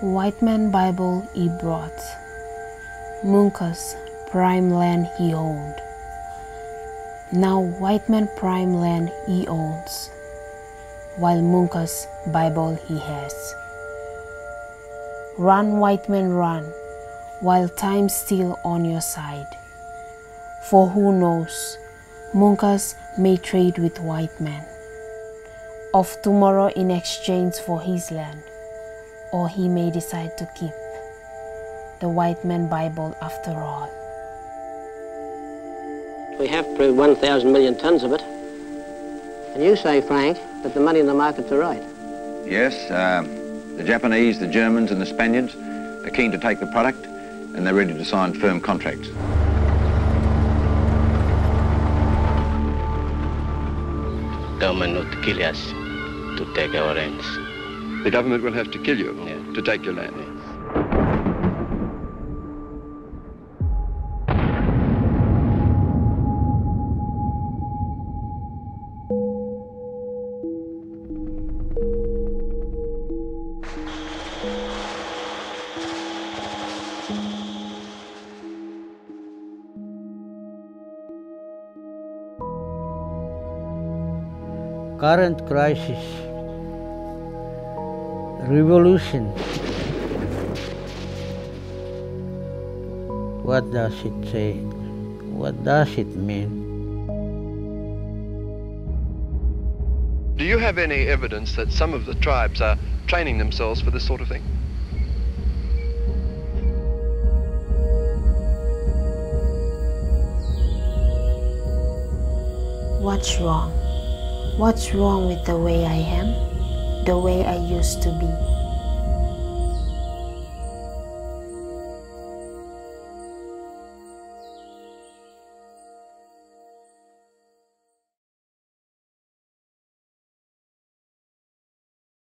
White Man Bible he brought, Munka's prime land he owned. Now White Man prime land he owns, while Munka's Bible he has. Run, white man, run, while time's still on your side. For who knows, Munkas may trade with white man of tomorrow in exchange for his land, or he may decide to keep the White Man Bible after all. We have proved 1,000 million tons of it. And you say, Frank, that the money in the markets are right? Yes, the Japanese, the Germans and the Spaniards are keen to take the product and they're ready to sign firm contracts. Government would kill us to take our lands. The government will have to kill you to take your land. Current crisis, revolution. What does it say? What does it mean? Do you have any evidence that some of the tribes are training themselves for this sort of thing? What's wrong? What's wrong with the way I am, the way I used to be?